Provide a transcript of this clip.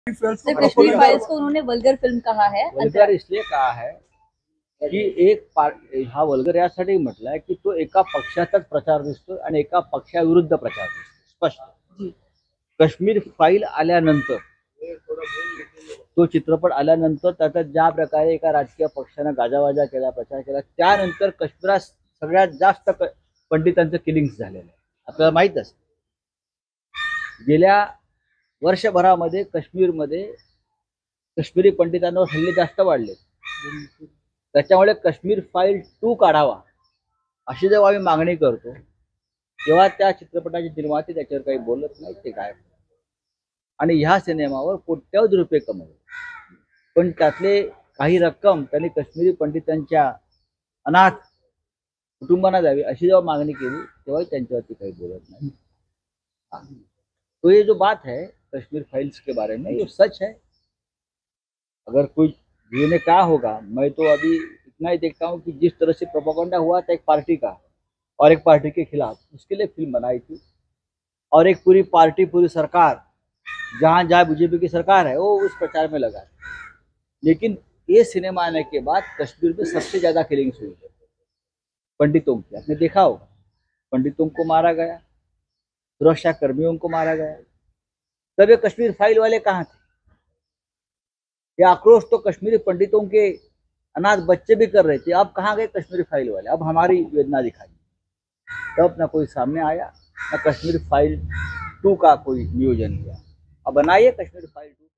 सिर्फ कश्मीर फाइल्स को उन्होंने वल्गर फिल्म कहा है। वल्गर इसलिए कहा है की हा वल्गर यासाठी म्हटलाय की तो एका पक्षाचाच प्रचार दिसतो आणि एका पक्षाविरुद्ध प्रचार दिसतो स्पष्ट। काश्मीर फाईल आल्यानंतर तो चित्रपट आल्यानंतर त्याचा ज्या प्रकारे एका राजकीय पक्षाने गाजावाजा केला प्रचार केला त्यानंतर काश्मीरात सगळ्यात जास्त पंडितांचं किलिंग्स झालेलं आहे आपल्याला माहित असतं। गेल्या वर्षभरामध्ये काश्मीरमध्ये काश्मीरी पंडितांवर हल्ले जास्त वाढले। त्याच्यामुळे काश्मीर फाईल 2 काढावा अशी जेव्हा आम्ही मागणी करतो तेव्हा त्या चित्रपटाचे निर्माते त्याच्यावर काही बोलत नाही, ते काय आणि ह्या सिनेमावर कोट्यावधी रुपये कमवले पण त्यातले काही रक्कम त्यांनी काश्मीरी पंडितांच्या अनाथ कुटुंबांना द्यावी अशी जेव्हा मागणी केली तेव्हा त्यांच्यावरती काही बोलत नाही। तो ये जो बात है कश्मीर फाइल्स के बारे में ये सच है। अगर कोई जीने क्या होगा, मैं तो अभी इतना ही देखता हूँ कि जिस तरह से प्रोपेगेंडा हुआ था एक पार्टी का और एक पार्टी के खिलाफ, उसके लिए फिल्म बनाई थी और एक पूरी पार्टी पूरी सरकार जहाँ जहाँ बीजेपी की सरकार है वो उस प्रचार में लगा। लेकिन ये सिनेमा आने के बाद कश्मीर में सबसे ज्यादा किलिंग्स हुई है पंडितों की। आपने देखा होगा पंडितों को मारा गया, सुरक्षा कर्मियों को मारा गया। तब ये कश्मीर फाइल वाले कहाँ थे? ये आक्रोश तो कश्मीरी पंडितों के अनाथ बच्चे भी कर रहे थे। अब कहाँ गए कश्मीरी फाइल वाले? अब हमारी वेदना दिखाई। तब ना कोई सामने आया, ना कश्मीर फाइल 2 का कोई नियोजन किया। अब बनाइए कश्मीर फाइल 2।